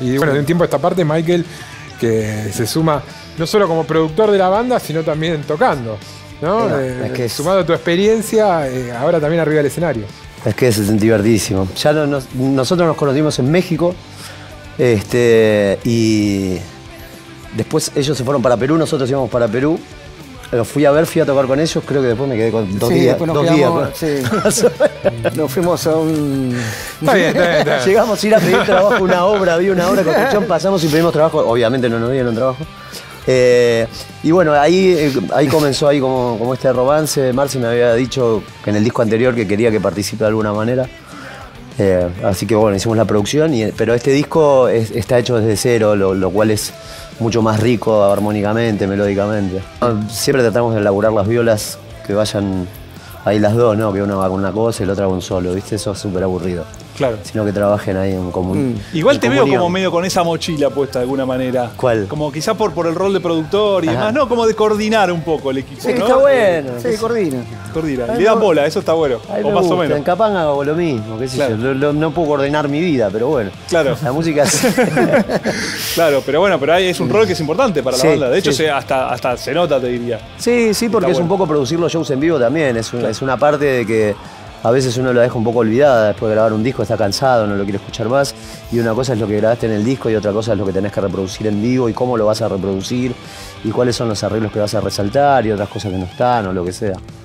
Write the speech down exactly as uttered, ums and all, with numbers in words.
Y bueno, de un tiempo a esta parte, Michael, que se suma no solo como productor de la banda, sino también tocando, ¿no? No, eh, es que es... Sumado a tu experiencia, eh, ahora también arriba del escenario. Es que es divertidísimo. Ya no, nos, nosotros nos conocimos en México, este, y después ellos se fueron para Perú, nosotros íbamos para Perú. Los fui a ver, fui a tocar con ellos, creo que después me quedé con dos sí, días. Nos, dos quedamos, días sí. Nos fuimos a un... Está bien, está bien, está bien. Llegamos a ir a pedir trabajo, una obra, había una obra de construcción, pasamos y pedimos trabajo, obviamente no nos dieron trabajo. Eh, y bueno, ahí, ahí comenzó ahí como, como este romance. Marce me había dicho que en el disco anterior que quería que participe de alguna manera. Eh, así que bueno, hicimos la producción, y, pero este disco es, está hecho desde cero, lo, lo cual es mucho más rico armónicamente, melódicamente. Siempre tratamos de elaborar las violas que vayan ahí las dos, ¿no? Que uno va con una cosa y la otra con un solo, ¿viste? Eso es súper aburrido. Claro. Sino que trabajen ahí en común. Mm. Igual en te comunión. veo como medio con esa mochila puesta de alguna manera. ¿Cuál? Como quizá por, por el rol de productor y Ajá. demás, ¿no? Como de coordinar un poco el equipo, Sí, ¿no? está bueno. Sí, coordina. Coordina. Ay, Le dan no. bola, eso está bueno. Ay, O me más gusta. o menos. En Capanga hago lo mismo, qué sé Claro. yo. Lo- lo- no puedo coordinar mi vida, pero bueno. Claro. La música es... Claro, pero bueno, pero ahí es un rol que es importante para la Sí, banda. De hecho, sí. se, hasta, hasta se nota, te diría. Sí, sí, porque Está es un bueno. poco producir los shows en vivo también. Es, un- Claro. es una parte de que a veces uno la deja un poco olvidada. Después de grabar un disco está cansado, no lo quiere escuchar más. Y una cosa es lo que grabaste en el disco y otra cosa es lo que tenés que reproducir en vivo y cómo lo vas a reproducir y cuáles son los arreglos que vas a resaltar y otras cosas que no están o lo que sea.